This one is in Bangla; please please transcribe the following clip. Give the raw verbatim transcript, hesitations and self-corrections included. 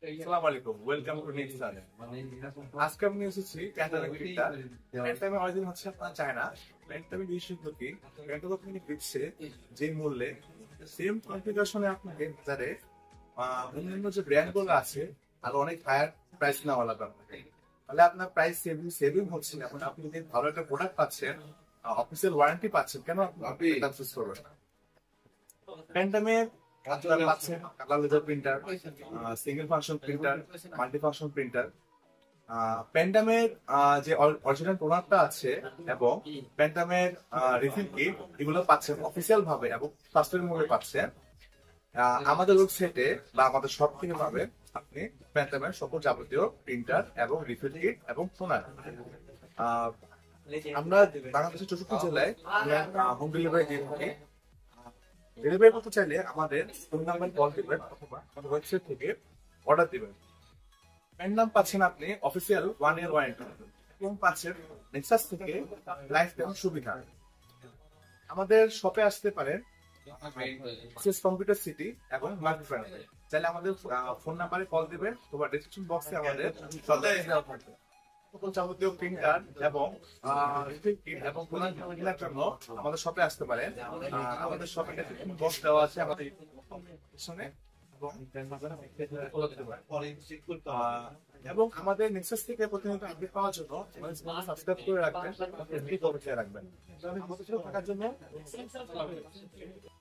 আসসালামু আলাইকুম, ওয়েলকাম টু নেক্সট চ্যানেল। আজকে আমি নিয়ে এসেছি প্যান্টামিক প্রিন্টার। প্যান্টামিক অরিজিন হচ্ছে আপনার চায়না। প্যান্টামিক বিশেষত্ব কি? প্যান্টামিক আপনি দিচ্ছে যে মূল্যে সেম কনফিগারেশনে আপনাকে বাজারে অন্যান্য যে ব্র্যান্ড গুলো আছে আর অনেক হায়ার প্রাইস নেওয়া লাগবে আপনাকে। তাহলে আপনার প্রাইস সেভিং সেভিং হচ্ছে না। আপনি যদি ভালো একটা প্রোডাক্ট পাচ্ছেন, অফিসিয়াল ওয়ারেন্টি পাচ্ছেন, কেন আপনি এটা চুজ করবেন না? প্যান্টামিক আপনারা পাচ্ছেন colour laser printer, single function printer, multi function printer. প্যান্টামের যে অরিজিনাল প্রোডাক্টটা আছে এবং প্যান্টামের রিফিল কিট এগুলো পাচ্ছেন অফিসিয়াল ভাবে এবং সাশ্রয়ী মূল্যে পাচ্ছেন আমাদের ওয়েবসাইটে বা আমাদের শপ থেকে পাবেন আপনি প্যান্টামের সকল যাবতীয় প্রিন্টার এবং রিফিল কিট এবং টোনার। আমরা বাংলাদেশের চৌষট্টি জেলায় হোম ডেলিভারি দিয়ে থাকি। ডেলিভারি করতে চাইলে আমাদের ফোন নাম্বার কল দিবেন অথবা আমাদের ওয়েবসাইট থেকে অর্ডার দিবেন। প্যান্ট নাম পাচ্ছেন আপনি অফিসিয়াল ওয়ান ইয়ার ওয়ারেন্টি এবং পাচ্ছেন নেক্সাস থেকে লাইফ টাইম সুবিধা। আমাদের শপে আসতে পারেন কম্পিউটার সিটি এবং মার্কেট ফ্রেন্ডে। চাইলে আমাদের ফোন নাম্বারে কল দিবেন অথবা ডেসক্রিপশন বক্সে আমাদের সকল যাবতীয় প্রিন্টার এবং এবং কেনার জন্য আমাদের শপে আসতে পারেন। আমাদের শপে বক্স দেওয়া আছে আমাদের পিছনে এবং আমাদের নেক্সাস থেকে প্রতিনিয়ত আপডেট পাওয়ার জন্য সাবস্ক্রাইব করে রাখবেন, রাখবেন থাকার জন্য।